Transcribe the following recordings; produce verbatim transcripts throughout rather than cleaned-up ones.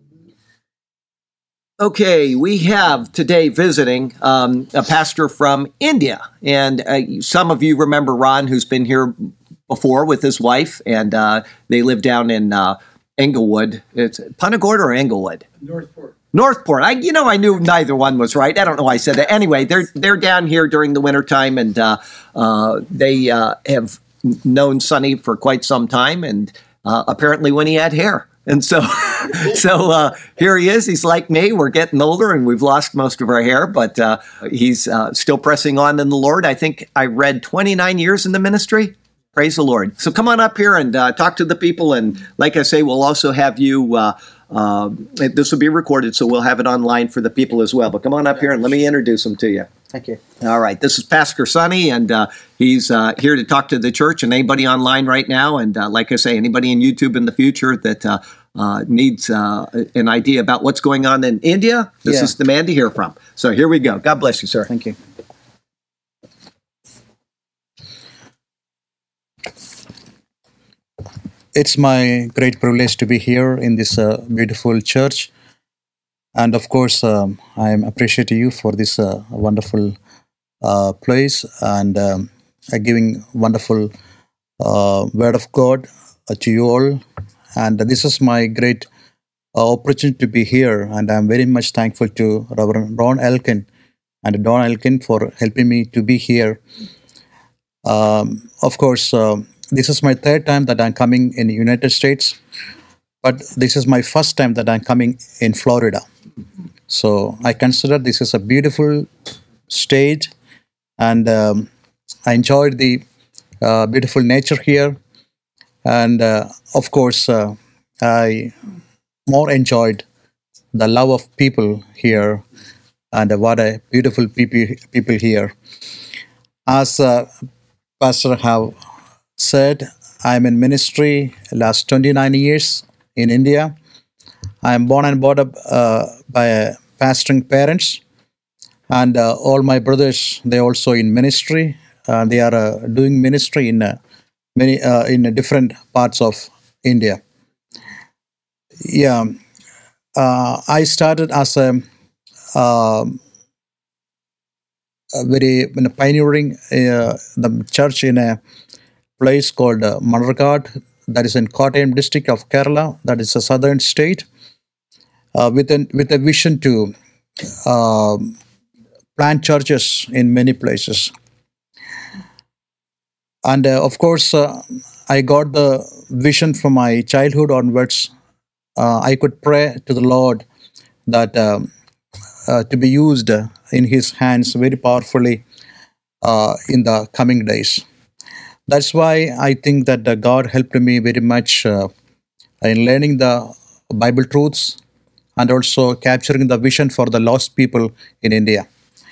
Okay, we have today visiting um, a pastor from India. And uh, some of you remember Ron, who's been here before with his wife, and uh, they live down in uh, Englewood. It's Punta Gorda or Englewood? Northport. Northport. I, you know, I knew neither one was right. I don't know why I said that. Anyway, they're they're down here during the wintertime, and uh, uh, they uh, have known Sonny for quite some time, and uh, apparently when he had hair. And so, so uh, here he is. He's like me. We're getting older, and we've lost most of our hair, but uh, he's uh, still pressing on in the Lord. I think I read twenty-nine years in the ministry. Praise the Lord. So come on up here and uh, talk to the people. And like I say, we'll also have you, uh, uh, this will be recorded, so we'll have it online for the people as well. But come on up here and let me introduce them to you. Thank you. All right. This is Pastor Sonny, and uh, he's uh, here to talk to the church and anybody online right now. And uh, like I say, anybody in YouTube in the future that uh, uh, needs uh, an idea about what's going on in India, this Yeah. is the man to hear from. So here we go. God bless you, sir. Thank you. It's my great privilege to be here in this uh, beautiful church. And of course, um, I appreciate you for this uh, wonderful uh, place and um, uh, giving wonderful uh, word of God uh, to you all. And this is my great uh, opportunity to be here. And I'm very much thankful to Reverend Ron Elkin and Don Elkin for helping me to be here. Um, of course, um this is my third time that I'm coming in the United States, but this is my first time that I'm coming in Florida. So I consider this is a beautiful state, and um, I enjoyed the uh, beautiful nature here. And uh, of course, uh, I more enjoyed the love of people here, and uh, what a beautiful people people here. As uh, Pastor have said, I'm in ministry last twenty-nine years in India. I am born and brought up uh, by uh, pastoring parents, and uh, all my brothers, they also in ministry. Uh, they are uh, doing ministry in uh, many uh, in uh, different parts of India. Yeah, uh, I started as a, uh, a very you know, pioneering uh, the church in a place called uh, Manargad, that is in Kottayam district of Kerala, that is a southern state, uh, with, an, with a vision to uh, plant churches in many places. And uh, of course, uh, I got the vision from my childhood onwards. Uh, I could pray to the Lord that uh, uh, to be used in His hands very powerfully uh, in the coming days. That's why I think that uh, God helped me very much uh, in learning the Bible truths and also capturing the vision for the lost people in India.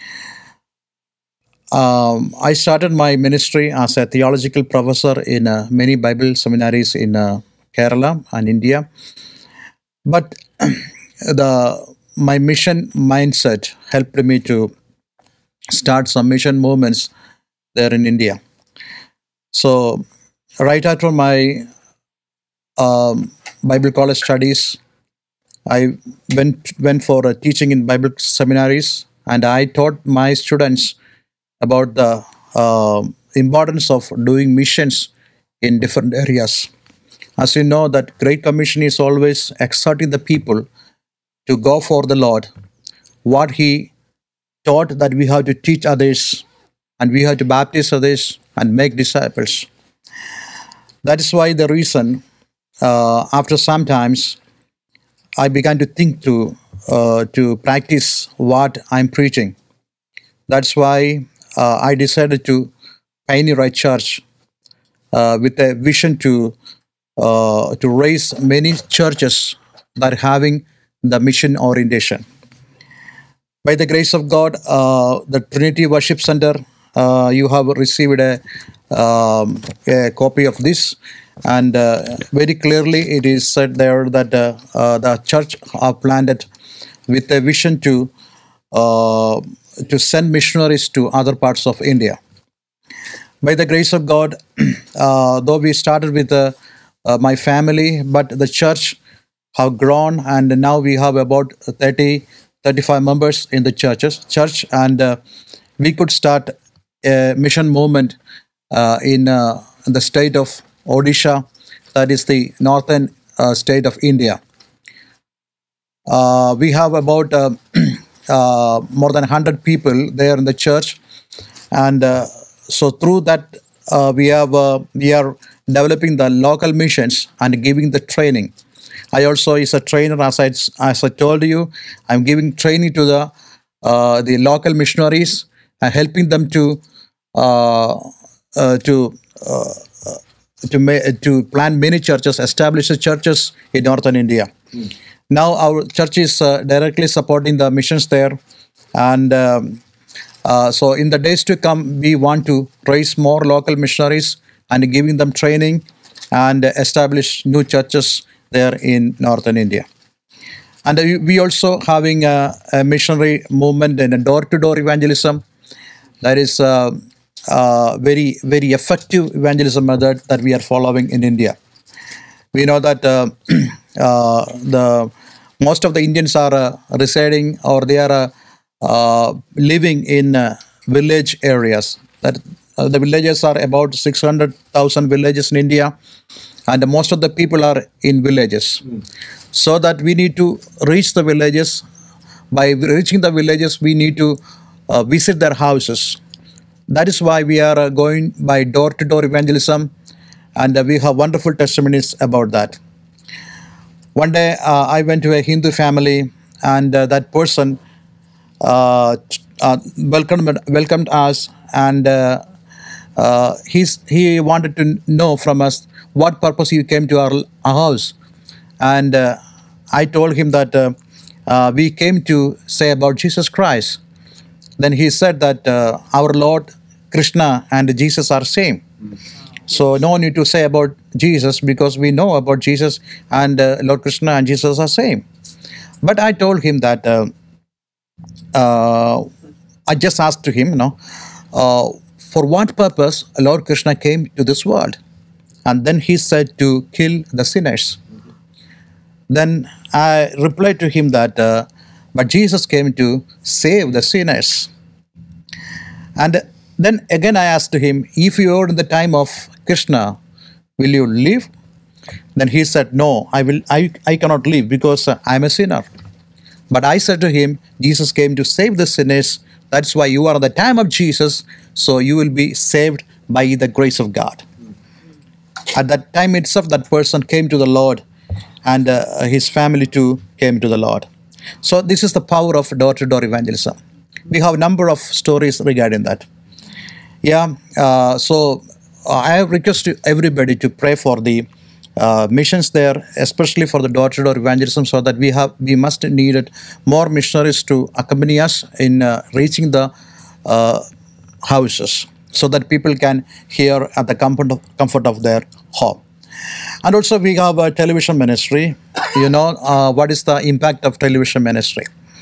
Um, I started my ministry as a theological professor in uh, many Bible seminaries in uh, Kerala and India. But the my mission mindset helped me to start some mission movements there in India. So, right after my um, Bible college studies, I went went for uh, teaching in Bible seminaries, and I taught my students about the uh, importance of doing missions in different areas. As you know, that Great Commission is always exhorting the people to go for the Lord. What He taught, that we have to teach others, and we have to baptize others and make disciples. That is why the reason, uh, after some times, I began to think to uh, to practice what I'm preaching. That's why uh, I decided to pioneer a church uh, with a vision to uh, to raise many churches that are having the mission orientation. By the grace of God, uh, the Trinity Worship Center, uh, you have received a, um, a copy of this, and uh, very clearly it is said there that uh, uh, the church are planted with a vision to uh, to send missionaries to other parts of India. By the grace of God, uh, though we started with uh, uh, my family, but the church have grown, and now we have about thirty, thirty-five members in the churches church, and uh, we could start a mission movement uh, in uh, the state of Odisha, that is the northern uh, state of India. Uh, we have about uh, uh, more than one hundred people there in the church, and uh, so through that uh, we have uh, we are developing the local missions and giving the training. I also is a trainer, as I as I told you. I'm giving training to the uh, the local missionaries and helping them to uh, uh, to uh, to ma- to plant many churches, establish the churches in northern India. Mm. Now our church is uh, directly supporting the missions there, and um, uh, so in the days to come, we want to raise more local missionaries and giving them training and establish new churches there in northern India. And uh, we also having a, a missionary movement and a door-to-door evangelism. That is a, a very very effective evangelism method that we are following in India. We know that uh, uh, the most of the Indians are uh, residing, or they are uh, uh, living in uh, village areas. That uh, the villages are about six hundred thousand villages in India, and most of the people are in villages. Mm. So that we need to reach the villages. By reaching the villages, we need to uh, visit their houses. That is why we are uh, going by door-to-door evangelism, and uh, we have wonderful testimonies about that. One day, uh, I went to a Hindu family, and uh, that person uh, uh, welcomed welcomed us, and uh, uh, he's, he wanted to know from us what purpose you came to our, our house. And uh, I told him that uh, uh, we came to say about Jesus Christ. Then he said that uh, our Lord Krishna and Jesus are same. So no need to say about Jesus, because we know about Jesus, and uh, Lord Krishna and Jesus are same. But I told him that uh, uh, I just asked to him, you know, uh, for what purpose Lord Krishna came to this world? And then he said to kill the sinners. Then I replied to him that, uh, but Jesus came to save the sinners. And then again I asked him, if you are in the time of Krishna, will you live? Then he said, no, I will. I, I cannot live because uh, I am a sinner. But I said to him, Jesus came to save the sinners. That's why you are at the time of Jesus, so you will be saved by the grace of God. At that time itself, that person came to the Lord, and uh, his family too came to the Lord. So this is the power of door-to-door evangelism. We have a number of stories regarding that. Yeah, uh, so uh, I request everybody to pray for the uh, missions there, especially for the door-to-door evangelism, so that we have we must need more missionaries to accompany us in uh, reaching the uh, houses, so that people can hear at the comfort of, comfort of their home. And also we have a television ministry. You know, uh, what is the impact of television ministry?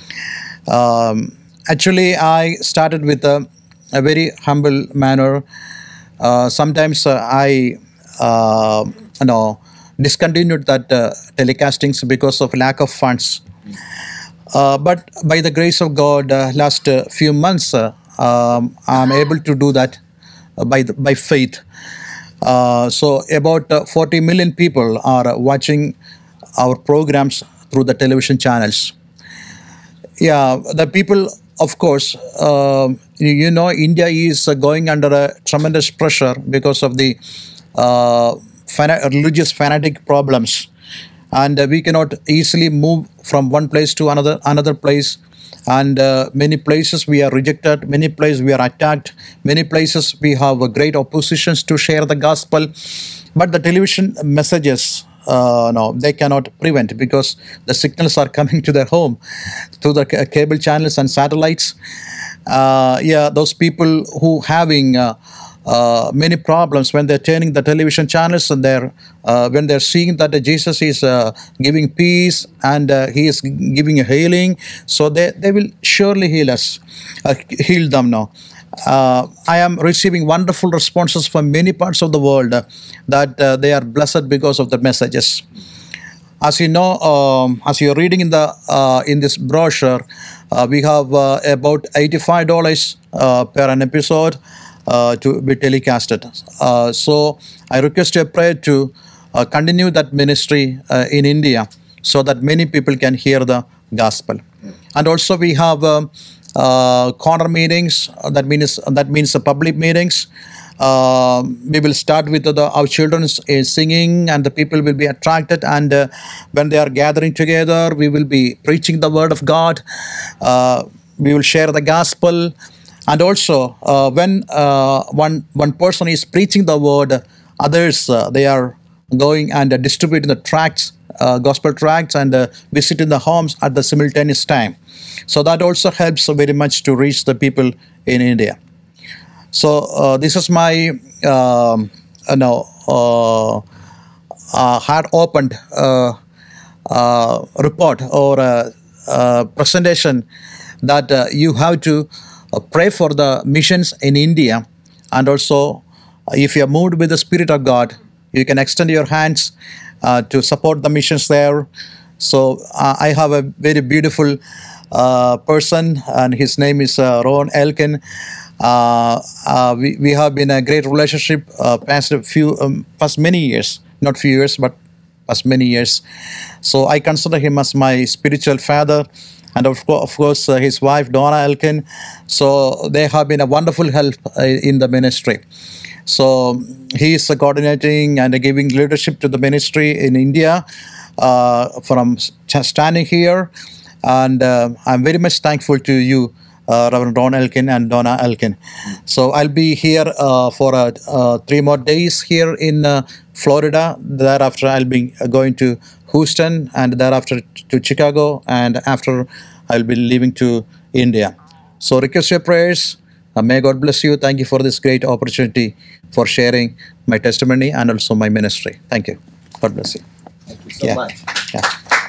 Um, actually, I started with a, a very humble manner. Uh, sometimes uh, I, uh, you know, discontinued that uh, telecastings because of lack of funds. Uh, but by the grace of God, uh, last uh, few months, uh, um, I'm able to do that uh, by the, by faith. Uh, so about uh, forty million people are uh, watching our programs through the television channels. Yeah, the people, of course, uh, you, you know, India is uh, going under a tremendous pressure because of the uh, fana- religious fanatic problems. And uh, we cannot easily move from one place to another another place. And uh, many places we are rejected, many places we are attacked, many places we have uh, great oppositions to share the gospel. But the television messages, uh, no, they cannot prevent, because the signals are coming to their home through the c- cable channels and satellites. Uh, yeah, those people who having uh, uh, many problems when they're turning the television channels, and they're uh, when they're seeing that uh, Jesus is uh, giving peace, and uh, he is giving a healing, so they, they will surely heal us, uh, heal them now. Uh, I am receiving wonderful responses from many parts of the world uh, that uh, they are blessed because of the messages. as you know, um, as you're reading in the uh, in this brochure, uh, we have uh, about eighty-five dollars uh, per an episode uh, to be telecasted. Uh, so I request your prayer to uh, continue that ministry uh, in India, so that many people can hear the gospel. And also we have uh, uh, corner meetings. uh, That means that means the public meetings. Uh, we will start with the, our children is singing, and the people will be attracted. And uh, when they are gathering together, we will be preaching the word of God. Uh, we will share the gospel. And also, uh, when uh, one one person is preaching the word, others uh, they are going and uh, distributing the tracts, uh, gospel tracts, and uh, visiting the homes at the simultaneous time. So that also helps very much to reach the people in India. So uh, this is my um, you know uh, uh, heart opened uh, uh, report or uh, uh, presentation that uh, you have to uh, pray for the missions in India, and also uh, if you are moved with the Spirit of God, you can extend your hands uh, to support the missions there. So uh, I have a very beautiful uh, person, and his name is uh, Ron Elkin. Uh, uh, we, we have been a great relationship uh, past a few, um, past many years, not few years, but past many years. So I consider him as my spiritual father, and of, co- of course uh, his wife Donna Elkin. So they have been a wonderful help uh, in the ministry. So he is uh, coordinating and uh, giving leadership to the ministry in India uh, from st- standing here, and uh, I'm very much thankful to you, Uh, Reverend Ron Elkin and Donna Elkin. So I'll be here uh, for uh, uh, three more days here in uh, Florida. Thereafter, I'll be going to Houston, and thereafter to Chicago, and after I'll be leaving to India. So request your prayers. Uh, may God bless you. Thank you for this great opportunity for sharing my testimony and also my ministry. Thank you. God bless you. Thank you so Yeah. much. Yeah.